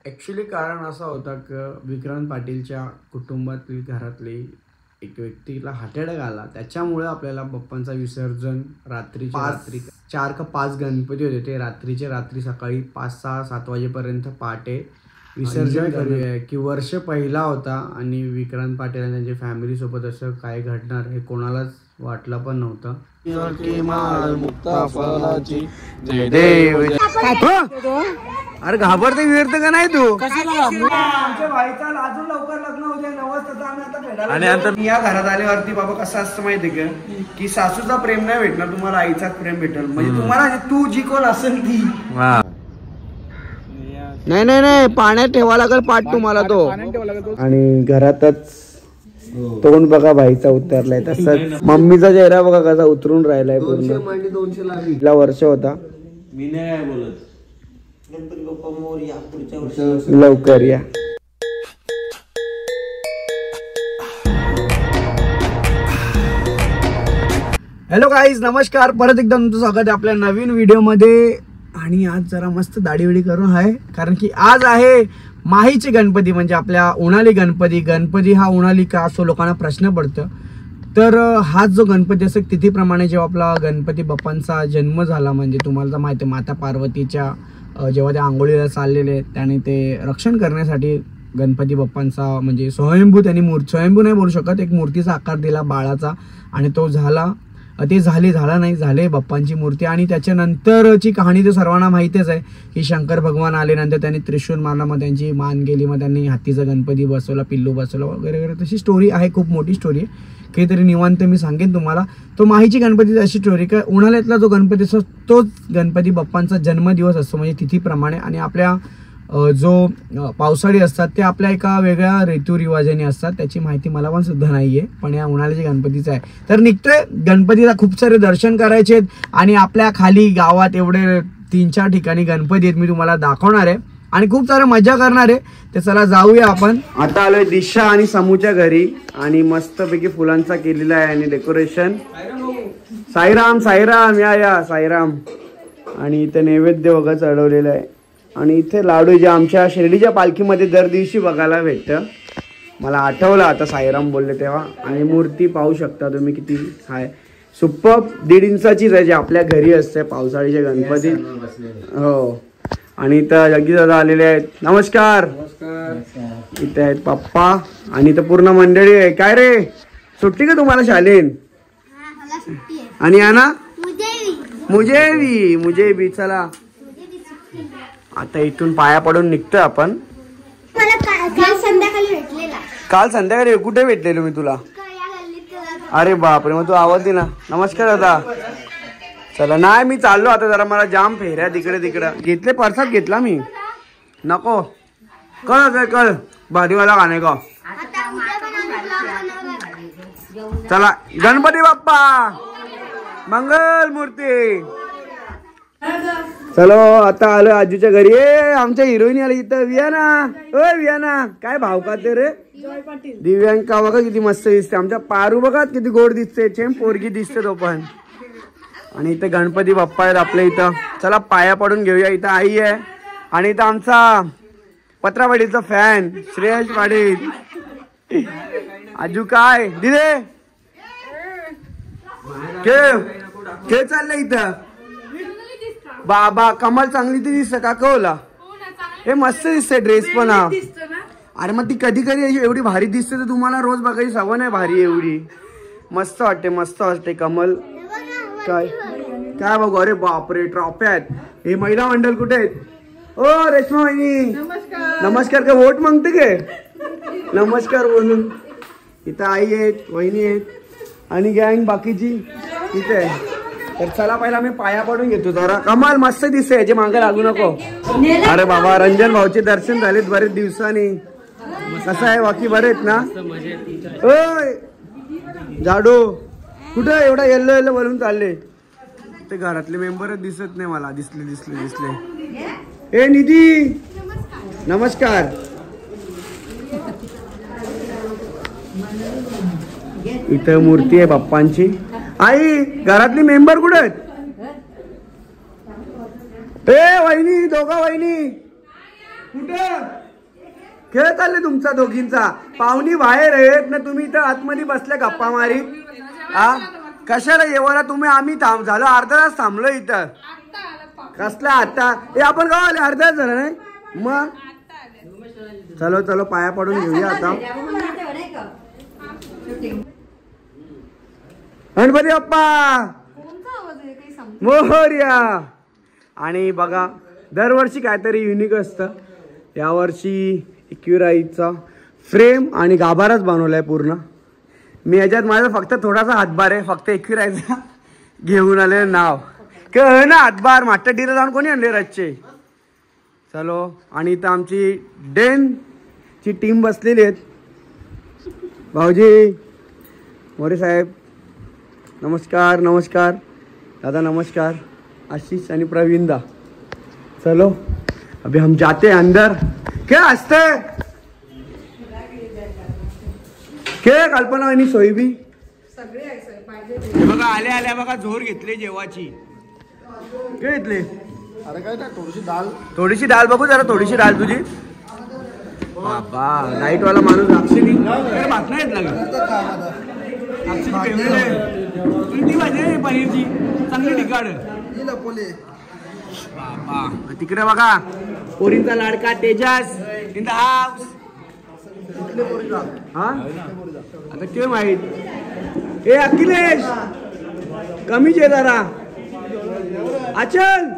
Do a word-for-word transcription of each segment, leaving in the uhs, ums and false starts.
Actually कारण असं होतं की विक्रांत पाटीलच्या कुटुंबातली घरातली एक व्यक्तीला हार्ट अटॅक आला, त्याच्यामुळे आपल्याला बाप्पांचा विसर्जन रात्री रात्री चार का पाच गणपती होते ते रात्रीचे रात्री सकाळी पाच सहा सात वाजेपर्यंत पहाटे विसर्जन करूया की वर्ष पहिला होता आणि विक्रांत पाटील आणि त्यांच्या फॅमिली सोबत असं काय घडणार हे कोणालाच वाटलं पण नव्हतं. अरे घाबरते विरत का नाही तू? आमच्या भाईचा अजून लवकर लग्न होते नवस आम्ही आता भेटायला आणि नंतर या घरात आल्यावरती बाबा कसं असतं माहिती का की सासूचा प्रेम नाही भेटणार तुम्हाला, आईचाच प्रेम भेटेल. म्हणजे तुम्हाला तू जी कोण असेल ती नाही नाही नाही पाण्यात ठेवा लागेल पाठ तुम्हाला तो. आणि घरातच तोंड बघा भाईचा उतरलाय, तसंच मम्मीचा चेहरा बघा कसा उतरून राहिलाय पूर्ण. दोनशे वर्ष होता. मी नाही बोलत. गणपती बाप्पा मोरया, पुढच्या वर्षी लवकर या. हॅलो गाईज, नमस्कार. परत एकदा तुमचं स्वागत आहे आपल्या नवीन व्हिडिओमध्ये. आणि आज जरा मस्त दाढी विडी करून आहे कारण की आज आहे माहीचे गणपती, म्हणजे आपल्या उन्हाळी गणपती. गणपती हा उन्हाळी का असो लोकांना प्रश्न पडतं. तर हाच जो गणपती असतो तिथीप्रमाणे जेव्हा आपला गणपती बाप्पांचा जन्म झाला, म्हणजे तुम्हाला तर माहिती आहे माता पार्वतीच्या जेव्हा ते आंघोळीला चाललेले त्याने ते रक्षण करण्यासाठी गणपती बाप्पांचा म्हणजे स्वयंभू त्यांनी मूर्ती, स्वयंभू नाही बोलू शकत, एक मूर्तीचा आकार दिला बाळाचा आणि तो झाला. ते झाले झाला नाही झाले बाप्पांची मूर्ती. आणि त्याच्यानंतरची कहाणी तर सर्वांना माहितीच आहे की शंकर भगवान आले, नंतर त्यांनी त्रिशूल मारला, मग त्यांची मान गेली, मग त्यांनी हातीचा गणपती बसवला, पिल्लू बसवला वगैरे वगैरे. तशी स्टोरी आहे, खूप मोठी स्टोरी आहे. काहीतरी निवांत मी सांगेन तुम्हाला. तो माहीची गणपतीची अशी स्टोरी का उन्हाळ्यातला जो गणपती असतो तोच गणपती बाप्पांचा जन्मदिवस असतो म्हणजे तिथीप्रमाणे. आणि आपल्या जो पावसाळी असतात ते आपल्या एका वेगळ्या ऋतुरिवाजाने असतात, त्याची माहिती मला पण सुद्धा नाही आहे, पण या उन्हाळ्याच्या गणपतीचं आहे. तर निघतोय गणपतीला खूप सारे दर्शन करायचे आणि आपल्या खाली गावात एवढे तीन चार ठिकाणी गणपती आहेत, मी तुम्हाला दाखवणार आहे आणि खूप सारं मजा करणार आहे. तर चला जाऊया आपण. आता आलोय दिशा आणि समूच्या घरी आणि मस्तपैकी फुलांचा केलेला आहे आणि डेकोरेशन. साईराम साईराम या या साईराम. आणि इथे नैवेद्य वगैरे चढवलेलं आहे आणि इथे लाडू जे आमच्या शिर्डीच्या पालखीमध्ये दर दिवशी बघायला भेटतं. मला आठवलं आता साईराम बोलले तेव्हा. आणि मूर्ती पाहू शकता तुम्ही किती आहे, सुपर दीड इंचाची रजा आपल्या घरी असते पावसाळीच्या गणपती. हो. आणि इथं जग्गी दादा आलेले आहेत. नमस्कार. इथे आहेत पप्पा आणि इथं पूर्ण मंडळी आहे. काय रे सुट्टी का तुम्हाला शालेन? आणि आना मुजेवी मुजेवी. चला आता इथून पाया पडून निघतोय आपण. काल संध्याकाळी भेटलेला. काल संध्याकाळी कुठे भेटलेलो मी तुला? अरे बापरे, मग तू आवाज दे ना. नमस्कार दादा. चला नाही मी चाललो आता, जरा मला जाम फेऱ्या तिकडे तिकडं घेतले. परसाद घेतला मी. नको कळ कळ भारीवाला गाणे का. चला गणपती बाप्पा मंगल मूर्ती. चलो आता आलो आजूच्या घरी. आमच्या हिरोईन आली इथं. वियाना, ओ वियाना काय भाव खाते रे? दिव्यांका बघा किती मस्त दिसते. आमच्या पारू बघा किती गोड दिसते, छेम पोरगी दिसते तो पण. आणि इथे गणपती बाप्पा आहेत आपल्या इथं. चला पाया पडून घेऊया. इथं आई आहे आणि इथं आमचा पत्रा पाटीलचा फॅन श्रेयश पाटील. आजू काय दिदे खेळ खेळ चाललंय इथं. बाबा कमाल चांगली ती दिसत का कवला? हे मस्त दिसते ड्रेस पण हा. अरे मग ती कधी कधी एवढी भारी दिसते तर तुम्हाला रोज बघायची सवय नाही भारी एवढी. मस्त वाटते मस्त वाटते. कमल काय काय बघू. अरे बापरे ट्रॉफ्या आहेत. हे महिला मंडळ कुठे आहेत? ओ रेश्मा वहिनी नमस्कार. का वोट मागते काय? नमस्कार बोलून. इथं आई आहेत, वहिनी आहेत आणि गँग बाकीची इथे आहे. तर चला पहिला मी पाया पडून घेतो जरा. कमाल मस्त दिसते, याचे मागे लागू नको. अरे बाबा रंजन भाऊचे दर्शन झालेत बरेच दिवसांनी. कसं आहे बाकी बरे आहेत ना? ओय जाडू कुठं एवढा येल्लो येल्लो बोलून चालले? ते घरातले मेंबरच दिसत नाही मला. दिसले दिसले दिसले. ए निधी नमस्कार. इथं मूर्ती आहे बाप्पांची. आई घरातली मेंबर कुठे आहेत? ए वहिनी दोघा वहिनी कुठं खेळ चालले तुमचा दोघींचा? पाहुणी बाहेर आहेत ना, तुम्ही इथं आतमध्ये बसल्या गप्पा मारी. हा कशाला येवाला तुम्ही? आम्ही थांब झालो अर्धा तास थांबलो इथं. कसला आता हे आपण गाव आले अर्धा तास झाला नाही मग. चलो चलो पाया पडून घेऊया आता. गणपती बाप्पा मोरया. आणि बघा दरवर्षी काहीतरी युनिक असतं. यावर्षी एक्युराईचा फ्रेम आणि गाभाराच बनवलाय पूर्ण. मी याच्यात माझा फक्त थोडासा हातभार आहे, फक्त एक्युराईचा घेऊन आले नाव कळ ना हातभार. मास्टर डीला जाऊन कोणी आणले रच्चे. चलो आणि इथं आमची डेन ची टीम बसलेली आहेत. भाऊजी मोरे साहेब नमस्कार. नमस्कार दादा नमस्कार. आशीष आणि प्रवीणदा. चलो अभी हम जाते अंदर. क्या असते क्या कल्पना आणि सोयबी बघा आल्या आल्या बघा झोर घेतले जेवाची. काय घेतले? अरे काय ना थोडीशी दाल. थोडीशी दाल बघू जरा. थोडीशी दाल तुझी. बाबा लाईट वाला माणूस अक्षिनी भात नाही येत लागेल. कोणती भाजी आहे पनीरची? चांगली ठिकाण बाबा. तिकडे बघा पोरींचा लाडका तेजस इन द हाऊस. हा आता ते माहित. ए अखिलेश कमीच आहे जरा. अचल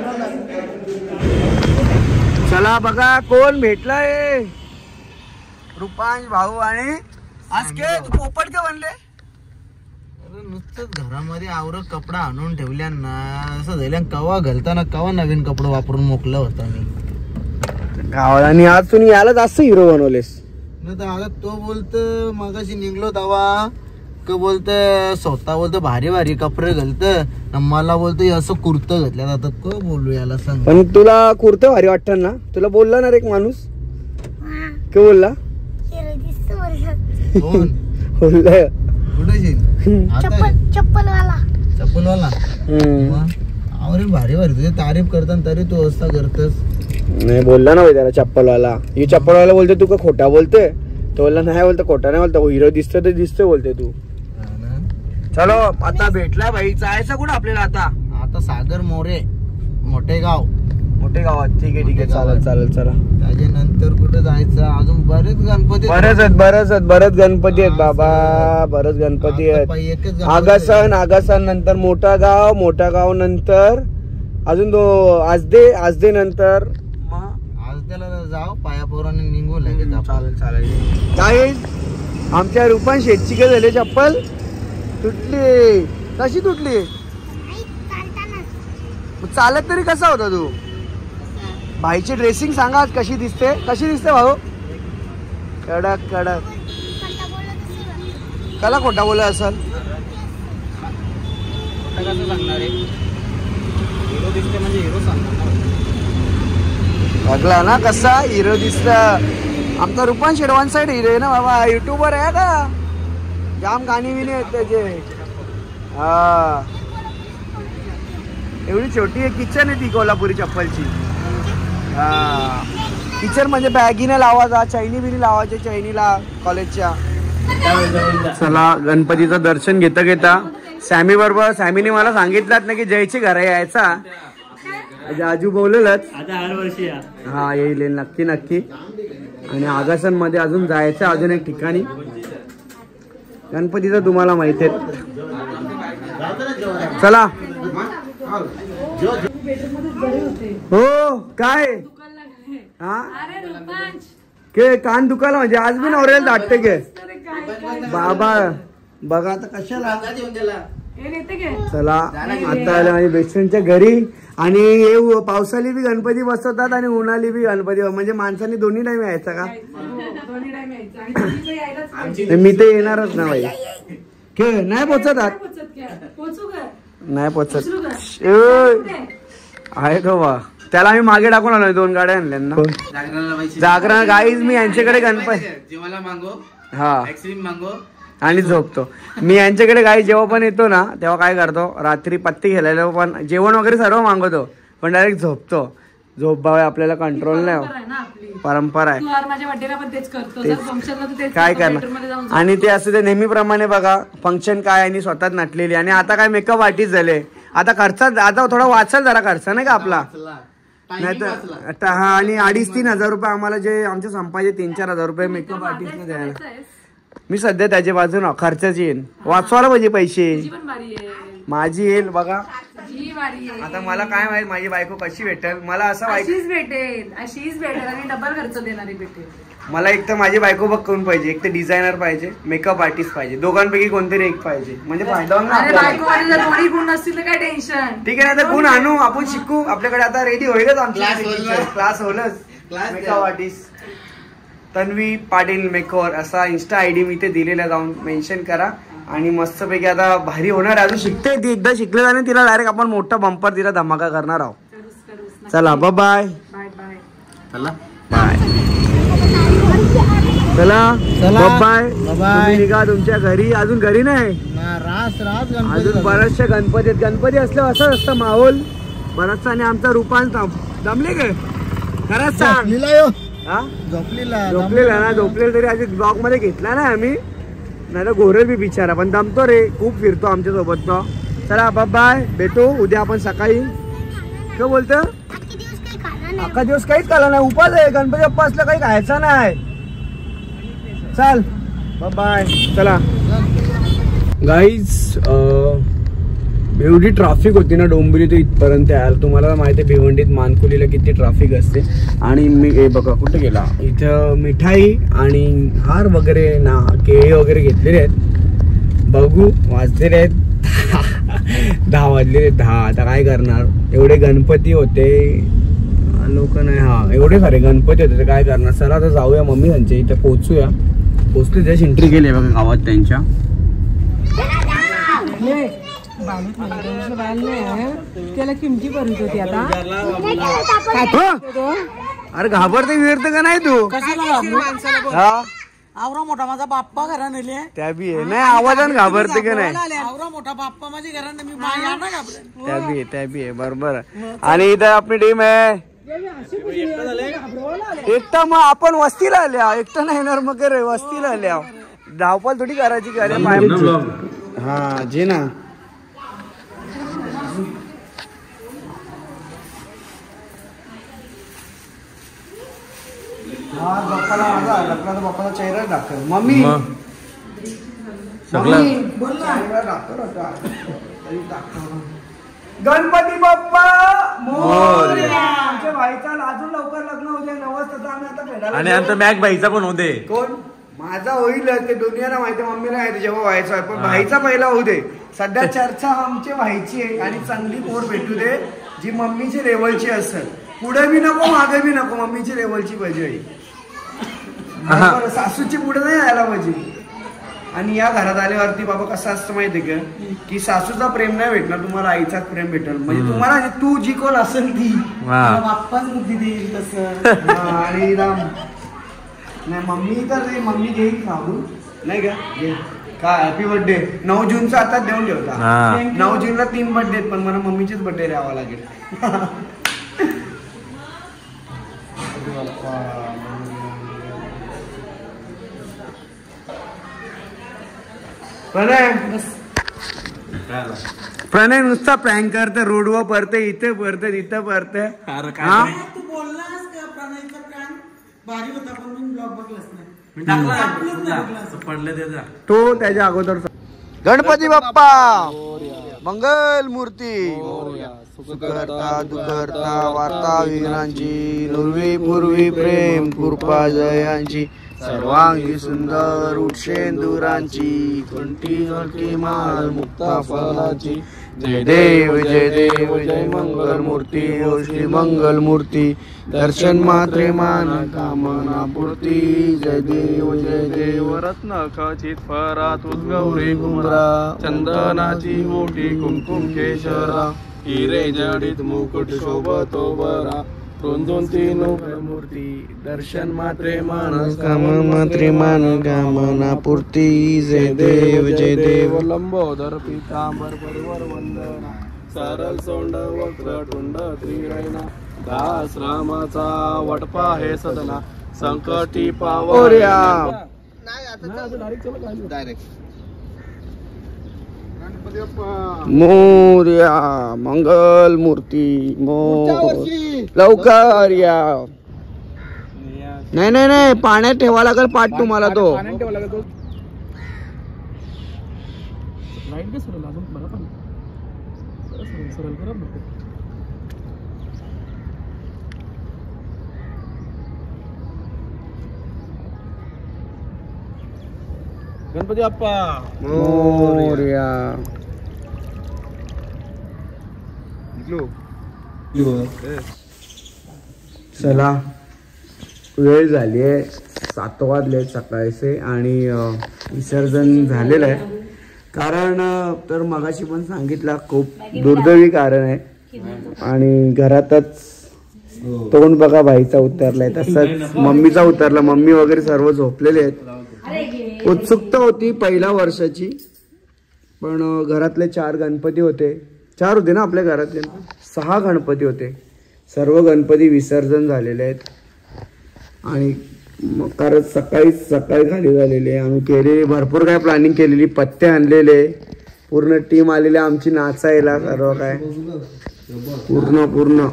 चला बघा कोण भेटलाय. रुपांश भाऊ. आणि आज के तू पोपट का बनले? नुसतंच घरामध्ये आवरत कपडा आणून ठेवल्या ना असं झाल्या. कवा घालताना कवा नवीन कपडा वापरून मोकलं होता मी गावाला. आणि आज तुम्ही याला जास्त हिरो बनवलेस. आता तो बोलत मगाशी निघलो तवा क बोलत स्वतः बोलत भारी भारी कपडे घालत. मला बोलतो असं कुर्तं घातल्या जातात. क बोलू याला सांग. पण तुला कुर्तं भारी वाटत ना? तुला बोलला ना रे एक माणूस. काय बोलला? कोण बोलला कुठे चप्पलवाला. चप्पलवाला. अरे भारी भारी तुझी तारीफ करताना तरी तू अवस्था करतस. नाही बोलला ना त्याला चप्पलवाला. ही चप्पलवाला बोलते तू का खोटा बोलते? तो बोलला नाही बोलतो खोटा नाही बोलतो. हिरो दिसतो तर दिसतोय बोलते तू. चलो आता भेटला भाई. जायचं कुठं आपल्याला आता? आता सागर मोरे मोठे गाव. मोठे गावात. ठीक आहे ठीक आहे चालेल चालेल चला. त्याच्यानंतर कुठे जायचं? अजून बरेच गणपती. बरेच आहेत बरेच आहेत बरेच गणपती आहेत बाबा. बरेच गणपती आहेत. आगासन आगासन नंतर मोठा गाव. मोठा गाव नंतर अजून दो आजदे. आजदे नंतर आज त्याला जाऊ पायापोराने निघू लगेच. चालेल चालेल. काय आमच्या रुपान शेटची काय झाली? चप्पल तुटली. कशी तुटली? चालत तरी कसा होता तू? भाईची ड्रेसिंग सांगा आज कशी दिसते? कशी दिसते भाऊ? कडक कडक. कला खोटा बोला असल. बघला ना कसा हिरो दिसत. आमचा रुपान शेट वन साइड हिरो आहे ना बाबा. युट्यूबर आहे का? जाम गाणी बिणी आहेत त्याचे. हा एवढी छोटी आहे किचन आहे ती कोल्हापुरी चप्पलची. हा किचन म्हणजे बॅगीने लावायचा. चैनी बिनी लावायचे चैनीला कॉलेजच्या. चला गणपतीचं दर्शन घेता घेता सॅमी बरोबर. सॅमीने मला सांगितलं ना की जयची घरा यायचा. आजू बोललेलंच हा येईल नक्की नक्की. आणि आगासन मध्ये अजून जायचं अजून एक ठिकाणी. गणपतीचं तुम्हाला माहिती आहे. चला हो काय हा के कान दुखायला म्हणजे आज मी नवऱ्याला दाटते के बाबा. बघा आता कशाला. चला आता आलं माझ्या बेस्ट फ्रेंडच्या घरी. आणि हे पावसाली बी गणपती बसवतात आणि उन्हाळी बी गणपती. म्हणजे माणसांनी दोन्ही टाइम यायचा का? मी तर येणारच ना भाई. के नाही पोचत नाही पोचत आहे का बा. त्याला आम्ही मागे टाकून आलोय. दोन गाड्या आणल्या ना जागरण. गाईज मी यांच्याकडे गणपती हा आणि झोपतो मी यांच्याकडे. गाई जेव्हा पण येतो ना तेव्हा काय करतो रात्री पत्ती खेळायला पण जेवण वगैरे सर्व मागवतो पण डायरेक्ट झोपतो. झोप भाव आपल्याला कंट्रोल नाही आहे ना आपली. परंपरा आहे. तू हर माझ्या बर्थडेला पण तेच करतो. जर फंक्शनला तू तेच काय करतो, theater मध्ये करणार जाऊन आणि ते असं ते नेहमीप्रमाणे बघा फंक्शन काय आणि स्वतःच नटलेली आणि आता काय मेकअप आर्टिस्ट झाले. आता खर्चात आता थोडा वाचल जरा खर्च नाही का आपला नाही तर हा. आणि अडीच तीन हजार रुपये आम्हाला जे आमच्या संपाचे तीन चार हजार रुपये मेकअप आर्टिस्टने द्यायला. जायचं. मी सध्या त्याच्या बाजून खर्चाची येईन वाचवायला पाहिजे पैसे. तुझी पण बारी आहे. माझी येईल बघा. तुझी बारी आहे. आता मला काय माहित माझी बायको कशी भेटेल. मला असं बायको अशीच भेटेल अशीच भेटेल आणि डबल खर्च देणारी भेटेल. मला एक तर माझी बायको बघ कोण पाहिजे. एक तर डिझायनर पाहिजे मेकअप आर्टिस्ट पाहिजे. दोघांपैकी कोणतरी एक पाहिजे म्हणजे फायदा होईल ना अरे आपल्याला. बायको मध्ये जर कोणी गुण नसतील तर काय टेन्शन. ठीक आहे ना तर गुण आणू आपण शिकू. आपल्याकडे आता रेडी होईलच आमची Class होईल ना? क्लास होईलच. Class makeup artist Tanvi Patil makeover असा इन्स्टा आयडी मी ते दिलेला जाऊन मेन्शन करा आणि मस्तपैकी आता भारी होणार. अजून शिकते ती एकदा शिकले जाणे तिला डायरेक्ट आपण मोठा बंपर तिला धमाका करणार आहोत. करूस करूस. चला बाय बाय बाय बाय. चला बाय चला चला. Bye Bye-bye. तुम्ही निघा तुमच्या घरी. अजून घरी नाही ना रास रास अजून गणपती बऱ्याचशा गणपती आहेत. गणपती असल्यावर असंच असतं माहोल बराचसा. आणि आमचा रूपांत जमले काय खरंच सांग झोपलीला यो हा झोपलीला झोपलेला ना झोपलेला तरी अजून ब्लॉग मध्ये घेतला ना आम्ही. नाही तर घोरेल बी बिचारा पण दमतो रे खूप फिरतो आमच्या सोबत तो. चला बाय बाय भेटू उद्या आपण सकाळी. काय बोलतो आजचे दिवस काही खाणार नाही. अख्खा दिवस काहीच खाला नाही. उपास आहे गणपती बाप्पा असलं काही खायचं नाही. चल बाय बाय. चला गाईज एवढी ट्रॅफिक होती ना डोंबिवली ते इथपर्यंत यायला. तुम्हाला माहिती आहे भिवंडीत मानकुलीला किती ट्रॅफिक असते. आणि मी हे बघा कुठे गेला इथं मिठाई आणि हार वगैरे ना केळी वगैरे घेतलेले आहेत. बघू वाजलेले आहेत दहा वाजलेले आहेत दहा. आता काय करणार एवढे गणपती होते लोक नाही. हा एवढे सारे गणपती होते तर काय करणार. चला आता जाऊया मम्मी त्यांच्या इथे पोहोचूया. पोहोचले त्याची एंट्री केली बघा गावात त्यांच्या. त्याला किमती भरत होती आता. अरे घाबरते विरते का नाही तू हा आवरा मोठा माझा बाप्पा घरा नेले त्या बी आहे नाही आवाजान घाबरते का नाही. आवरा मोठा बाप्पा माझ्या घरात मी बाया ना घाबरेन. त्या बी आहे त्या बी आहे बरोबर. आणि इथं आपली टीम आहे एकटा. मग आपण वस्तीला आल्या एकटा नाही येणार मग रे वस्तीला आल्या. धावपळ थोडी करायची का हा जे ना. बाप्पाला माझा लग्नाचा बाप्पाचा चेहरा दाखव मम्मी. गणपती बाप्पा मोरया. आमच्या भाईचा अजून लवकर लग्न होते नवस तर आम्ही आता भेटायला. आणि आमचा मॅक भाईचा पण होते. कोण माझा होईल ते दुनियाला माहिती मम्मीला माहिती जेव्हा व्हायचं आहे. पण भाईचा पहिला होऊ दे. सध्या चर्चा आमच्या भाईची आहे आणि चांगली पोर भेटू दे जी मम्मीची लेवलची असेल. पुढे बी नको मागे बी नको मम्मीची लेवलची पाहिजे. सासूची पुढे नाही यायला पाहिजे. आणि या घरात आल्यावरती बाबा कसं असतं माहितीये का की सासूचा प्रेम नाही भेटणार तुम्हाला आईचाच प्रेम भेटल. म्हणजे तुम्हाला तू जी कोण असेल ती बाप्पाच बुद्धी देईल तसं. आणि राम नाही मम्मी तर नाही मम्मी घेईल खाऊ नाही का घे. काय हॅपी बर्थडे. नऊ जूनचा आता देऊन ठेवता. नऊ जूनला तीन बर्थडे आहेत पण मला मम्मीचेच बर्थडे द्यावा लागेल. प्रणय प्रणय नुसता प्रँक करते रोडवर पडते इथे पडते तिथे पडते. हा तू बोललास का प्रणयचा प्लॅन भारी होता पण मी ब्लॉग बघलाच नाही. पडले त्याचा तो त्याच्या अगोदर. गणपती बाप्पा मंगल मूर्ती सुखकर्ता दुखहर्ता वार्ता वीरांची नुर्वी पूर्वी प्रेम कृपा जयांची सर्वांगी सुंदर उठशेंदुरांची कंठी हलकी माल मुक्ता फलाची. जय देव जय देव जय मंगल मूर्ती ओ श्री मंगल मूर्ती. दर्शन मात्रे मान कामना पूर्ती. जय देव जय देव रत्न खचित फरात उद्गौरी कुमरा. चंदनाची मोठी कुमकुम केशरा. हिरे जडित मुकुट शोभतो बरा. दोन दोन तीन मूर्ती दर्शन मात्रे मान कामना मात्रे मान कामना पूर्ती. जय देव जय देव लंबोदर पीतांबर परिवर वंदना. सरल सोंड वक्र टुंड त्रिनयना. दास रामाचा वटपा हे सदना संकटी मोरया. पावर डायरेक्ट मोरया मंगल मूर्ती मोर लवकर या. नाही नाही नाही पाण्यात ठेवा लागेल पाठ तुम्हाला तो. गणपती बाप्पा मोरया. चला वेळ झाली आहे, सात वाजले सकाळचे आणि अं, विसर्जन झालेलं आहे. कारण अं, तर मगाशी पण सांगितलं खूप दुर्दैवी कारण आहे आणि घरातच तोंड बघा भाईचा उतरलाय, तसंच मम्मीचा उतरला. मम्मी वगैरे सर्व झोपलेले आहेत. उत्सुकता होती पहिल्या वर्षाची, पण अं, घरातले चार गणपती होते. चार होते ना आपल्या घरातले, सहा गणपती होते. सर्व गणपती विसर्जन झालेले आहेत आणि मग कारण सकाळी सकाळी खाली झालेली आहे. आम्ही केलेली भरपूर काय प्लॅनिंग केलेली, पत्ते आणलेले, पूर्ण टीम आलेली आमची नाचायला, सर्व काय पूर्ण पूर्ण.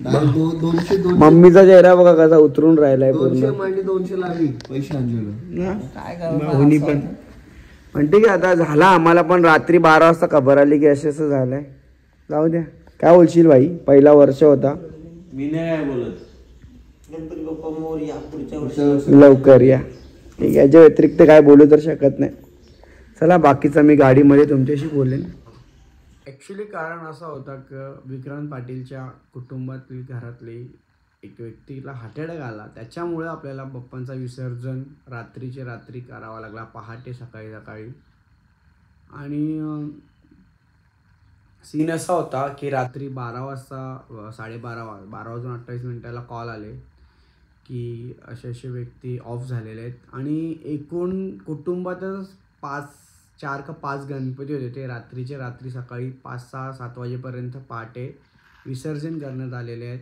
मम्मीचा चेहरा बघा कसा उतरून राहिलाय पूर्ण. दोनशे लागली पैसे होणी पण पण ठीक आहे. आता झाला आम्हाला पण रात्री बारा वाजता खबर आली की असं असं झालंय. जाऊ द्या, काय बोलशील भाई, पहिला वर्ष होता. मी नाही बोलत. गणपती बाप्पा मोरया पुढच्या वर्षी लवकर या. ठीक आहे, याच्या व्यतिरिक्त काय बोलू तर शकत नाही. चला बाकीचं मी गाडीमध्ये तुमच्याशी बोलेन. ॲक्च्युली कारण असा होता की विक्रांत पाटीलच्या कुटुंबातील घरातली एक व्यक्तीला हार्ट अटॅक आला, त्याच्यामुळे आपल्याला बाप्पांचा विसर्जन रात्रीचे रात्री करावा लागला, पहाटे सकाळी सकाळी. आणि सीन असा होता की रात्री बारा वाजता साडेबारा वा बारा वाजून अठ्ठावीस मिनिटाला कॉल आले की असे असे व्यक्ती ऑफ झालेले आहेत. आणि एकूण कुटुंबातच पाच चार का पाच गणपती होते. ते रात्रीचे रात्री सकाळी पाच सहा सात वाजेपर्यंत पहाटे विसर्जन करण्यात आलेले आहेत.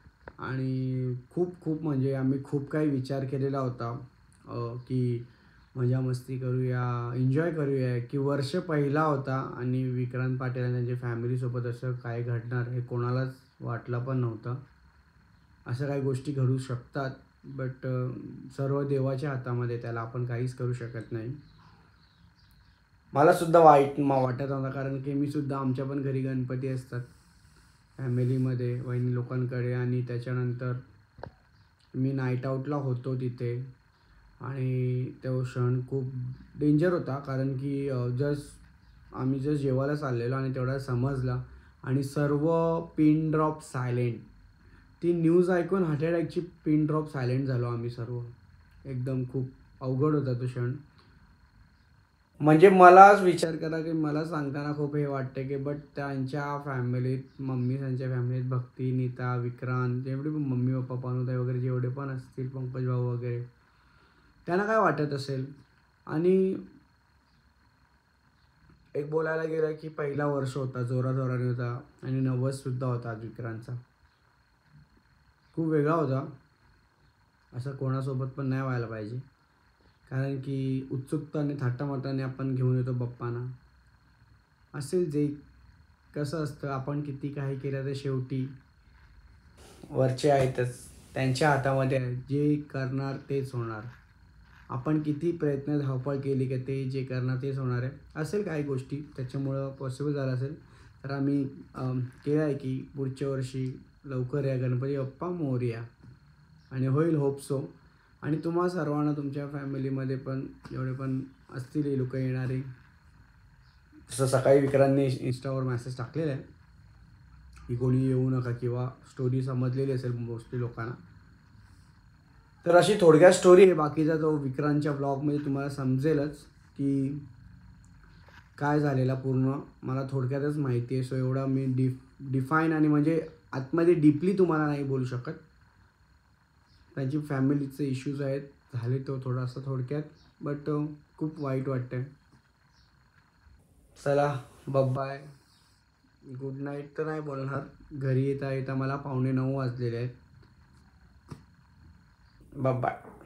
आणि खूप खूप म्हणजे आम्ही खूप काही विचार केलेला होता की मजा मस्ती करूया, एन्जॉय करूया, की वर्ष पहिला होता आणि विक्रांत पाटील आणि त्यांच्या फॅमिलीसोबत असं काय घडणार हे कोणालाच वाटलं पण नव्हतं. अशा काही गोष्टी घडू शकतात, बट सर्व देवाच्या हातामध्ये, त्याला आपण काहीच करू शकत नाही. मलासुद्धा वाईट मा वाटत होता कारण की मी सुद्धा आमच्या पण घरी गणपती असतात फॅमिलीमध्ये वहिनी लोकांकडे. आणि त्याच्यानंतर मी नाईट आऊटला होतो तिथे आणि तो क्षण खूप डेंजर होता कारण की जस्ट आम्ही जस्ट जेवायला चाललेलो आणि तेवढा समजला आणि सर्व पिन ड्रॉप सायलेंट. ती न्यूज ऐकून हार्ट अटॅकची पिन ड्रॉप सायलेंट झालो आम्ही सर्व. एकदम खूप अवघड होता तो क्षण. म्हणजे मलाच विचार करा की मला सांगताना खूप हे वाटते की बट त्यांच्या फॅमिलीत, मम्मी त्यांच्या फॅमिलीत भक्ती, नीता, विक्रांत, जेवढे पण मम्मी पप्पा पानुताई वगैरे जेवढे पण असतील, पंकज भाऊ वगैरे, त्यांना काय वाटत असेल. आणि एक बोलायला गेलं की पहिला वर्ष होता, जोराजोराने होता आणि नवससुद्धा होता विक्रांतचा. खूप वेगळा होता, असं कोणासोबत पण नाही व्हायला पाहिजे. कारण की उत्सुकताने थाटामाटाने आपण घेऊन येतो बाप्पांना. असेल जे कसं असतं, आपण किती काही केलं तर शेवटी वरचे आहेतच, त्यांच्या हातामध्ये आहे. जे करणार तेच होणार. आपण किती प्रयत्न धावपळ केली की ते जे करणार तेच होणार आहे. असेल काही गोष्टी त्याच्यामुळं पॉसिबल झालं असेल तर आम्ही केलं आहे की पुढच्या वर्षी लवकर या गणपती बाप्पा मोरया आणि होईल, होप सो. आणि तुम्हा सर्वांना तुमच्या फॅमिलीमध्ये पण जेवढे पण असतील हे लोक येणारे, जसं सकाळी विक्रांतने इंस्टावर मेसेज टाकलेला आहे की कोणी येऊ नका किंवा स्टोरी समजलेली असेल मोस्टली लोकांना. तर अशी थोडक्यात स्टोरी आहे. बाकीचा तो विक्रांतच्या ब्लॉगमध्ये तुम्हाला समजेलच की काय झालेला पूर्ण मला थोडक्यातच माहिती आहे. सो एवढा मी डिफ डिफाईन आणि म्हणजे आतमध्ये डीपली तुम्हाला नाही बोलू शकत. त्यांची फॅमिलीचे इश्यूज आहेत, झाले तो थोडासा थोडक्यात, बट खूप वाईट वाटतं आहे. चला बाय. गुड नाईट तर नाही बोलणार, घरी येता येता मला पावणे नऊ वाजलेले आहेत. Bye bye.